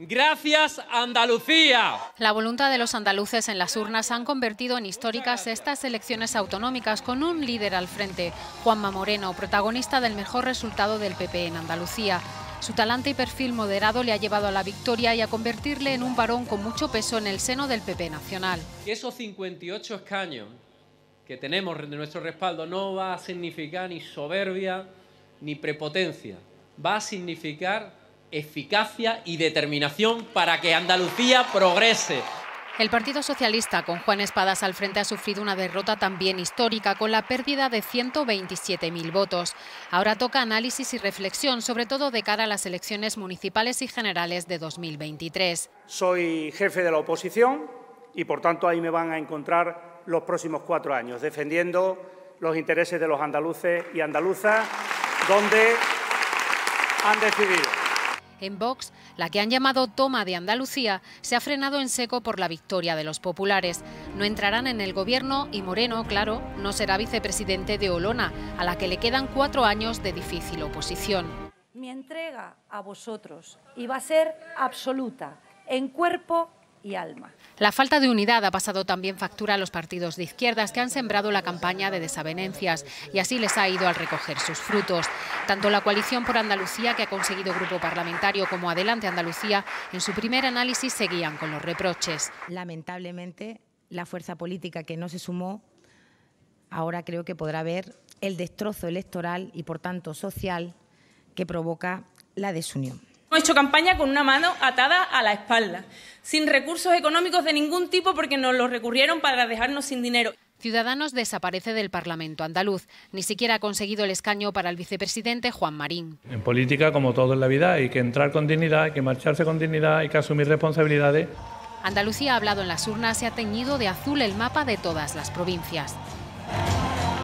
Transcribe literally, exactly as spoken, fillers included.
Gracias, Andalucía. La voluntad de los andaluces en las urnas han convertido en históricas estas elecciones autonómicas con un líder al frente, Juanma Moreno, protagonista del mejor resultado del P P en Andalucía. Su talante y perfil moderado le ha llevado a la victoria y a convertirle en un varón con mucho peso en el seno del P P nacional. Esos cincuenta y ocho escaños que tenemos de nuestro respaldo no va a significar ni soberbia ni prepotencia, va a significar eficacia y determinación para que Andalucía progrese. El Partido Socialista, con Juan Espadas al frente, ha sufrido una derrota también histórica, con la pérdida de ciento veintisiete mil votos. Ahora toca análisis y reflexión, sobre todo de cara a las elecciones municipales y generales de dos mil veintitrés. Soy jefe de la oposición y, por tanto, ahí me van a encontrar los próximos cuatro años, defendiendo los intereses de los andaluces y andaluzas, donde han decidido. En Vox, la que han llamado toma de Andalucía, se ha frenado en seco por la victoria de los populares. No entrarán en el gobierno y Moreno, claro, no será vicepresidente de Olona, a la que le quedan cuatro años de difícil oposición. Mi entrega a vosotros iba a ser absoluta, en cuerpo y alma. La falta de unidad ha pasado también factura a los partidos de izquierdas que han sembrado la campaña de desavenencias y así les ha ido al recoger sus frutos. Tanto la Coalición por Andalucía, que ha conseguido grupo parlamentario, como Adelante Andalucía, en su primer análisis seguían con los reproches. Lamentablemente, la fuerza política que no se sumó ahora creo que podrá ver el destrozo electoral y, por tanto, social que provoca la desunión. Hemos hecho campaña con una mano atada a la espalda, sin recursos económicos de ningún tipo porque nos los recurrieron para dejarnos sin dinero. Ciudadanos desaparece del Parlamento andaluz. Ni siquiera ha conseguido el escaño para el vicepresidente Juan Marín. En política, como todo en la vida, hay que entrar con dignidad, hay que marcharse con dignidad, hay que asumir responsabilidades. Andalucía ha hablado en las urnas y ha teñido de azul el mapa de todas las provincias.